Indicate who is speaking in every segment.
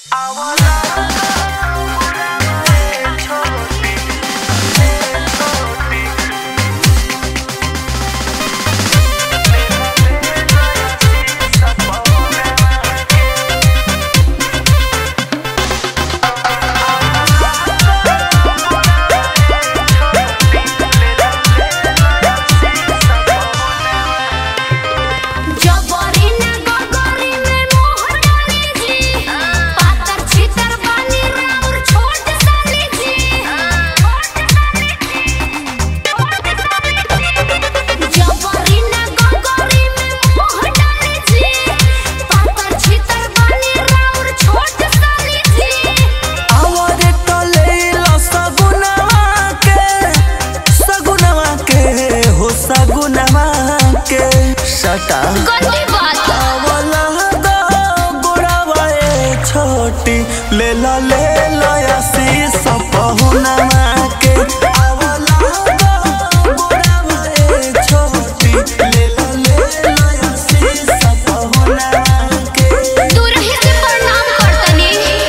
Speaker 1: छोटी ले ला आशीष पहुनवा के आवला गोरावा छोटी ले ला आशीष पहुनवा के
Speaker 2: तू रही से प्रणाम करतनी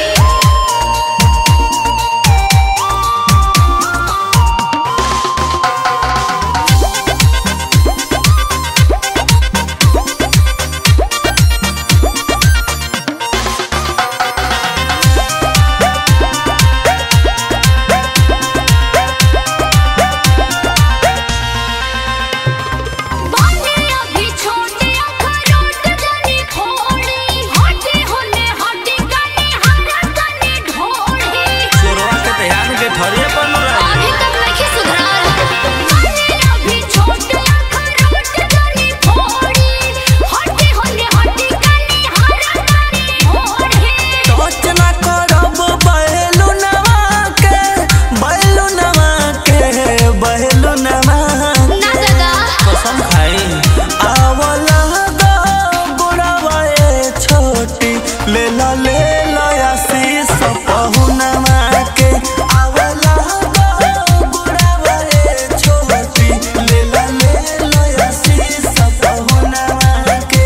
Speaker 1: ले ला आशीष पहुनवा के आवला गोरावा छोटी ले ला आशीष पहुनवा के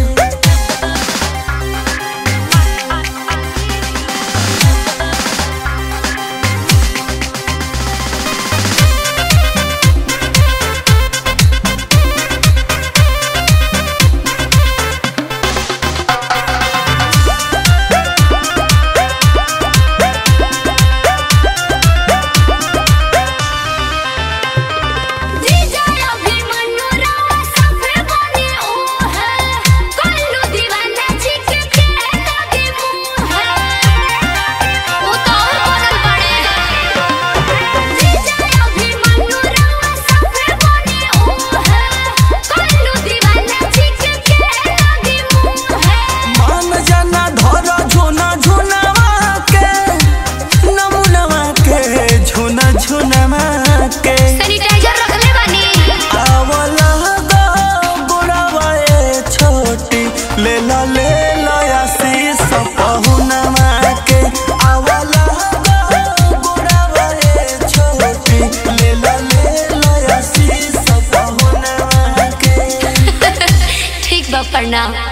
Speaker 1: ले ला आशीष पहुनवा के आवला गोरावा छोटी ले ला आशीष पहुनवा के
Speaker 2: ठीक बा प्रणाम।